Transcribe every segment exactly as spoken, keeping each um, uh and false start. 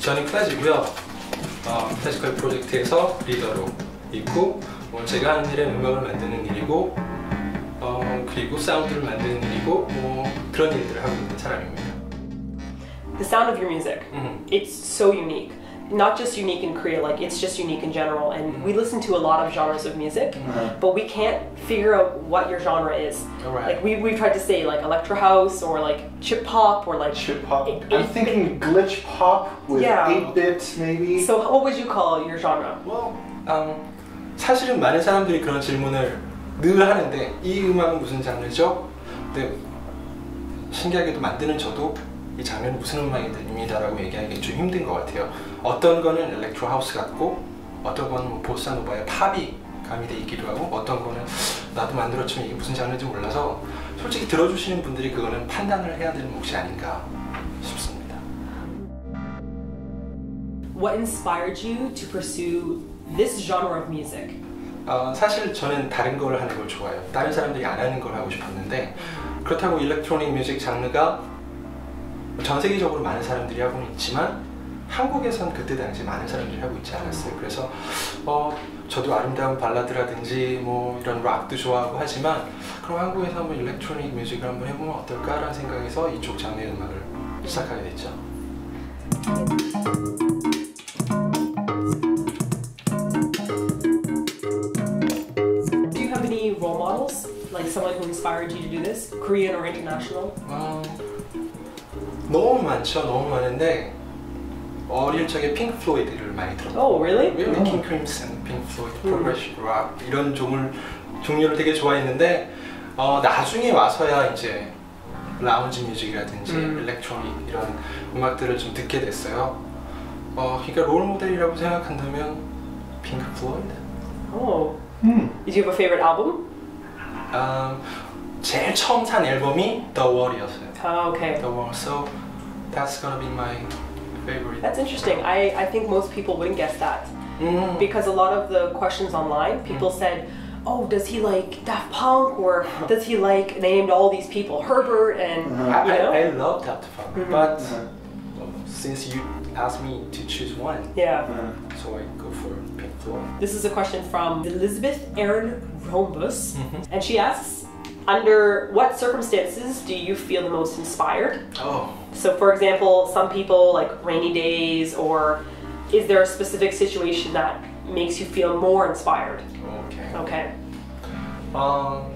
저는 클래지고요. 어, 클래지컬 프로젝트에서 리더로 있고 뭐 제가 하는 일은 음악을 만드는 일이고 어, 그리고 사운드를 만드는 일이고 뭐 그런 일들을 하고 있는 사람입니다. The sound of your music, mm-hmm. it's so unique. Not just unique in Korea, like it's just unique in general. And mm-hmm. we listen to a lot of genres of music, mm-hmm. but we can't figure out what your genre is. Right. Like we we've tried to say like electro house or like chip hop or like chip hop. Eight, I'm eight thinking glitch pop with yeah. eight bit maybe. So what would you call your genre? Well, um, 사실은 많은 사람들이 그런 질문을 늘 하는데 이 음악은 무슨 장르죠? 근데 신기하게도 만드는 저도 이 장르는 무슨 음악입니다 라고 얘기하기 좀 힘든 것 같아요. 어떤 거는 엘렉트로 하우스 같고 어떤 거는 뭐 보사노바의 팝이 가미돼 있기도 하고 어떤 거는 나도 만들었지만 이게 무슨 장르인지 몰라서 솔직히 들어주시는 분들이 그거는 판단을 해야 되는 몫이 아닌가 싶습니다. What inspired you to pursue this genre of music? 어, 사실 저는 다른 걸 하는 걸 좋아해요. 다른 사람들이 안 하는 걸 하고 싶었는데 그렇다고 일렉트로닉 뮤직 장르가 전 세계적으로 많은 사람들이 하고는 있지만 한국에선 그때 당시 많은 사람들이 하고 있지 않았어요. 그래서 어, 저도 아름다운 발라드라든지 뭐 이런 락도 좋아하고 하지만 그럼 한국에서 한번 일렉트로닉 뮤직을 한번 해보면 어떨까라는 생각에서 이쪽 장르의 음악을 시작하게 됐죠. Do you have any role models? Like someone who inspired you to do this? Korean or international? 어, 너무 많죠. 너무 많은데 어릴 적에 핑크 플로이드를 많이 들었어요. Oh, really? Really? King Crimson, Pink Floyd, Progressive Rock 이런 종을, 종류를 되게 좋아했는데 어, 나중에 와서야 이제 라운지 뮤직이라든지 음. 일렉트로닉 이런 음악들을 좀 듣게 됐어요. 어, 그러니까 롤 모델이라고 생각한다면 핑크 플로이드. Oh. Hmm. Did you have a favorite album? 음, 제일 처음 산 앨범이 The Wall이었어요. Oh, okay. The Wall. So that's gonna be my favorite. That's interesting. I, I think most people wouldn't guess that. Mm. Because a lot of the questions online, people mm. said, oh, does he like Daft Punk or does he like, they named all these people, Herbert and, uh-huh. you know? I, I love Daft Punk, mm-hmm. but uh-huh. since you asked me to choose one, yeah. Uh-huh. so I go for Pink Floyd. This is a question from Elizabeth Erin Rombus, mm-hmm. and she asks, under what circumstances do you feel the most inspired? Oh. So for example, some people like rainy days, or is there a specific situation that makes you feel more inspired? Okay. Okay. 어,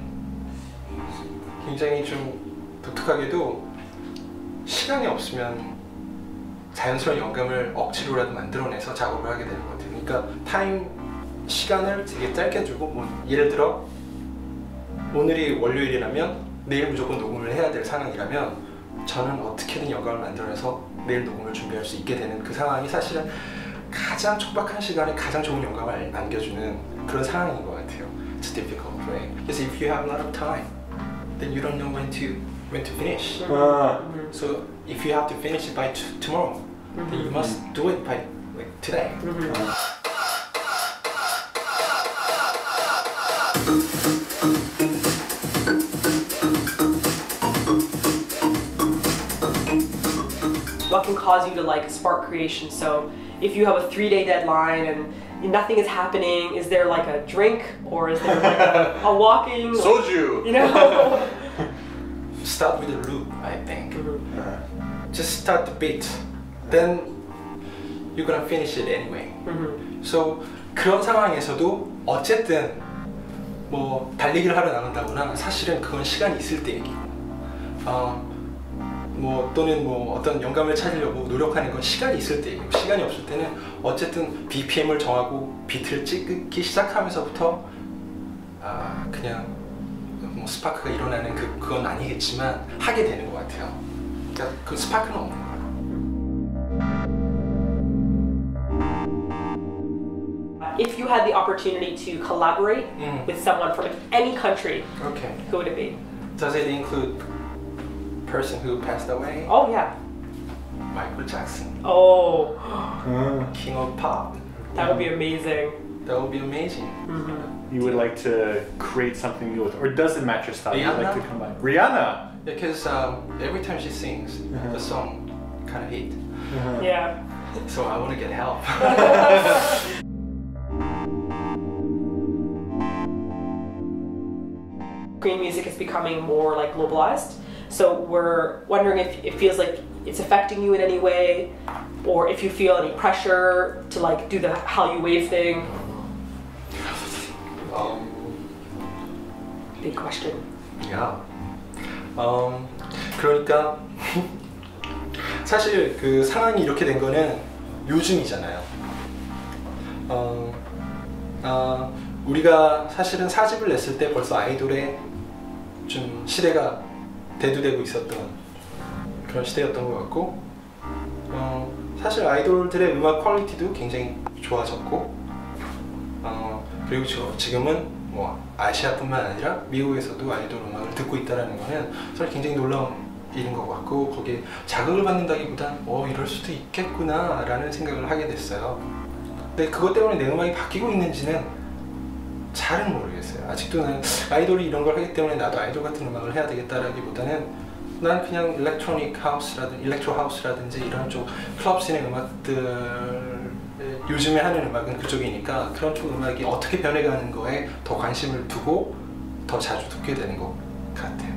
굉장히 좀 독특하게도 시간이 없으면 자연스러운 영감을 억지로라도 만들어내서 작업을 하게 되는 것 같아요. 그러니까 타임, 시간을 되게 짧게 주고 뭐 예를 들어 오늘이 월요일이라면 내일 무조건 녹음을 해야 될 상황이라면 저는 어떻게든 영감을 만들어내서 내일 녹음을 준비할 수 있게 되는 그 상황이 사실은 가장 촉박한 시간에 가장 좋은 영감을 안겨주는 그런 상황인 것 같아요. It's difficult, right? Because if you have a lot of time, then you don't know when to when to finish. Uh, So if you have to finish it by t tomorrow, then you must do it by like today. What can cause you to like spark creation? So if you have a three-day deadline and nothing is happening, is there like a drink or is there like a, a walking? Soju! You know? Start with the loop, I think. Mm-hmm. uh, Just start the beat, then you're gonna finish it anyway. Mm-hmm. So 그런 상황에서도 어쨌든 뭐 달리기를 하러 나간다거나 사실은 그건 시간이 있을 때 얘기고 어, 뭐 또는 뭐 어떤 영감을 찾으려고 노력하는 건 시간이 있을 때 얘기고 시간이 없을 때는 어쨌든 비피엠을 정하고 비트를 찍기 시작하면서부터 아 그냥 뭐 스파크가 일어나는 그, 그건 아니겠지만 하게 되는 것 같아요. 그러니까 그 스파크는 없는 거예요. If you had the opportunity to collaborate mm. with someone from any country, okay. who would it be? Does it include person who passed away? Oh yeah. Michael Jackson. Oh, uh, King of Pop. that would be amazing. That would be amazing. Mm-hmm. you would like to create something new with, or does it match your style? You'd like to Rihanna? combine Rihanna. Because um, every time she sings, Uh-huh. the song kind of hit. Uh-huh. Yeah. So I want to get help. Korean music is becoming more like globalized. So we're wondering if it feels like it's affecting you in any way, or if you feel any pressure to like do the how you wave thing. Um, Big question. 야, 음, 그러니까 사실 그 상황이 이렇게 된 거는 요즘이잖아요. 어, 어, 우리가 사실은 사집을 냈을 때 벌써 아이돌의 좀 시대가 대두되고 있었던 그런 시대였던 것 같고, 어, 사실 아이돌들의 음악 퀄리티도 굉장히 좋아졌고, 어, 그리고 저, 지금은 뭐 아시아뿐만 아니라 미국에서도 아이돌 음악을 듣고 있다는 거는 사실 굉장히 놀라운 일인 것 같고, 거기에 자극을 받는다기보단 어 이럴 수도 있겠구나 라는 생각을 하게 됐어요. 근데 그것 때문에 내 음악이 바뀌고 있는지는 잘은 모르겠어요. 아직도 난 아이돌이 이런 걸 하기 때문에 나도 아이돌 같은 음악을 해야 되겠다라기보다는 난 그냥 일렉트로닉 하우스라든지 일렉트로 하우스라든지 이런 쪽 클럽 씬의 음악들, 요즘에 하는 음악은 그쪽이니까 그런 쪽 음악이 어떻게 변해가는 거에 더 관심을 두고 더 자주 듣게 되는 것 같아요.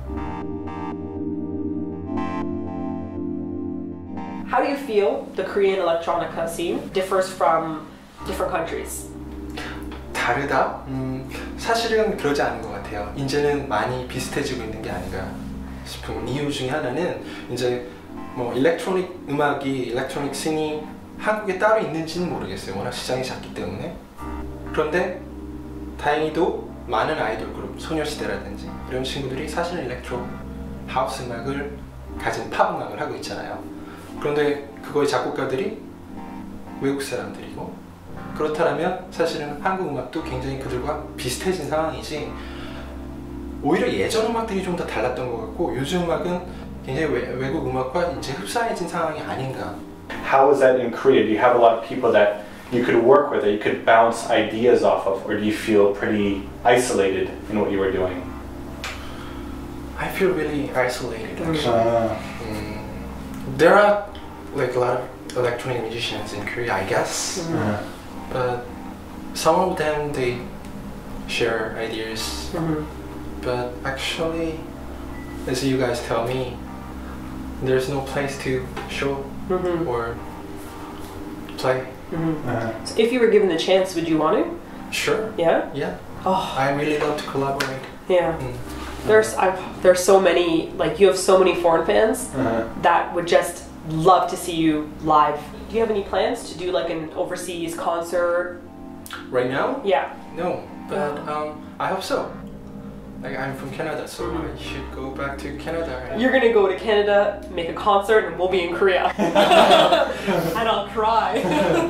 How do you feel the Korean electronica scene differs from different countries? 다르다? 음, 사실은 그러지 않은 것 같아요. 이제는 많이 비슷해지고 있는 게 아닌가 싶은 이유 중에 하나는 이제 뭐 일렉트로닉 음악이 일렉트로닉 씬이 한국에 따로 있는지는 모르겠어요. 워낙 시장이 작기 때문에. 그런데 다행히도 많은 아이돌 그룹, 소녀시대라든지 이런 친구들이 사실은 일렉트로 하우스 음악을 가진 팝 음악을 하고 있잖아요. 그런데 그거의 작곡가들이 외국 사람들이고, 그렇다면 사실은 한국 음악도 굉장히 그들과 비슷해진 상황이지, 오히려 예전 음악들이 좀 더 달랐던 것 같고 요즘 음악은 굉장히 외, 외국 음악과 이제 흡사해진 상황이 아닌가. How is that in Korea? Do you have a lot of people that you could work with, that you could bounce ideas off of, or do you feel pretty isolated in what you were doing? I feel really isolated actually. Uh, Mm, there are like a lot of electronic musicians in Korea, I guess, uh, but some of them they share ideas. Mm-hmm. But actually, as you guys tell me, there's no place to show Mm-hmm. or play. Mm-hmm. uh, So if you were given the chance, would you want to? Sure. Yeah. Yeah. Oh, I really love to collaborate. yeah. Mm. There's I've, there's so many, like you have so many foreign fans uh, that would just love to see you live. Do you have any plans to do like an overseas concert? Right now? Yeah. No, but Oh. um, I hope so. Like, I'm from Canada, so I should go back to Canada. and- You're gonna go to Canada, make a concert, and we'll be in Korea. And I'll cry.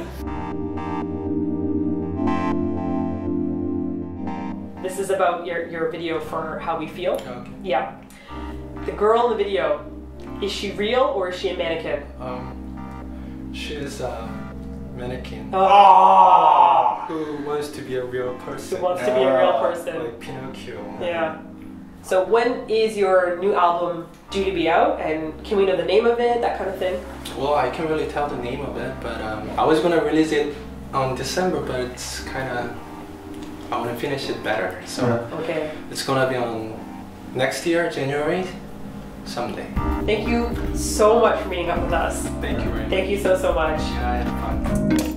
This is about your, your video for How We Feel. Okay. Yeah. The girl in the video, is she real or is she a mannequin? Um, she's a mannequin Oh. who wants to be a real person. Who wants to be a real Ah, person. Like Pinocchio. Yeah. So when is your new album due to be out, and can we know the name of it, that kind of thing? Well, I can't really tell the name of it, but um, I was gonna release it on December, but it's kind of, I want to finish it better. So uh. Okay. it's gonna be on next year, January, someday. Thank you so much for meeting up with us. Thank you very much. Thank you so, so much. Yeah, I had fun.